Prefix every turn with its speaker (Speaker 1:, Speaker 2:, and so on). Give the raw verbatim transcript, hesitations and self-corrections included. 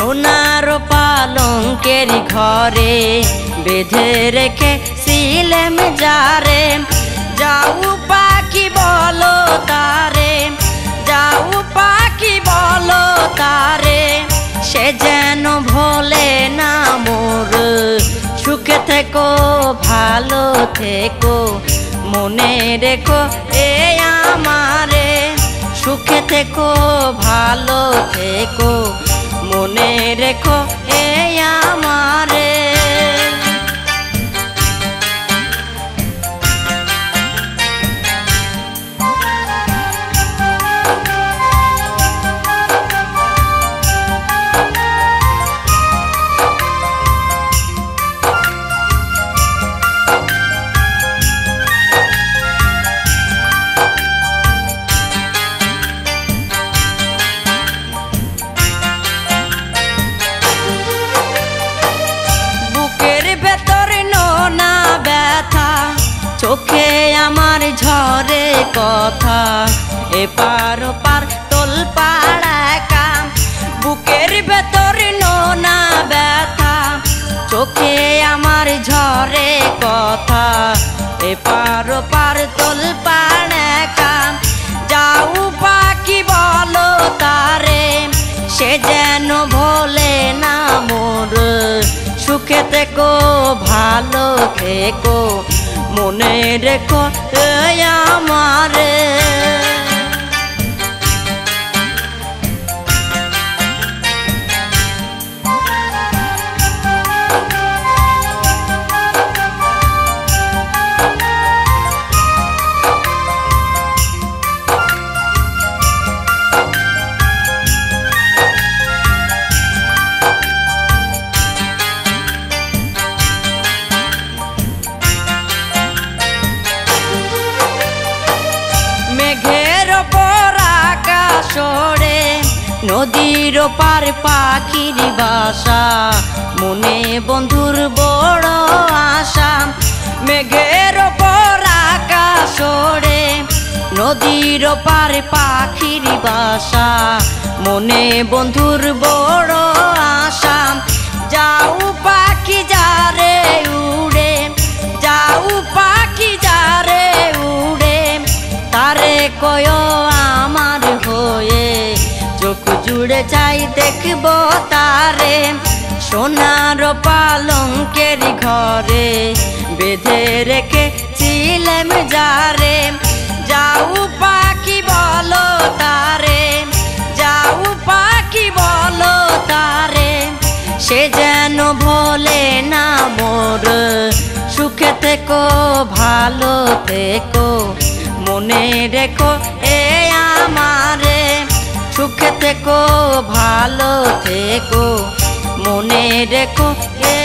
Speaker 1: সোনার পালঙ্কের ঘরে বেঁধে রেখে ছিলেম যারে, যাও পাখি বলো তারে, যাও পাখি বলো তারে, সে যেন ভোলে না মোর। সুখে থেকো ভালো থেকো মনে রেখো এ আমারে, সুখে থেকো ভালো থেকো মনে রেখো এ আমারে। চোখে আমার ঝরে কথা, এপার ওপার তোল পাড়া কাম, বুকের ভেতর নোনা ব্যথা। চোখে আমার ঝরে কথা, এপার ওপার তোল পাড়া কাম, যাও পাখি বলো তারে, সে যেন ভোলে না মোর। সুখে থেকো ভালো থেকো মনে রেখো এ আমারে। নদীর পার পাখির বাসা, মনে বন্ধুর বড় আশা। মেঘের ওপর আকাশ ওড়ে, নদীর পার পাখির বাসা, মনে বন্ধুর বড় আশা। যাও পাখি যারে উড়ে, যাও পাখি যারে উড়ে, তারে কয় আমার হয়ে, চোখ জুড়ে চাই দেখবো তারে। সোনার পালঙ্কের ঘরে বেঁধে রেখে ছিলেম যারে, যাও পাখি বলো তারে, যাও পাখি বলো তারে, সে যেন ভোলে না মোর। সুখে থেকো ভালো থেকো মনে রেখো এ আমারে, সুখে থেকো ভালো থেকো মনে রেখো এ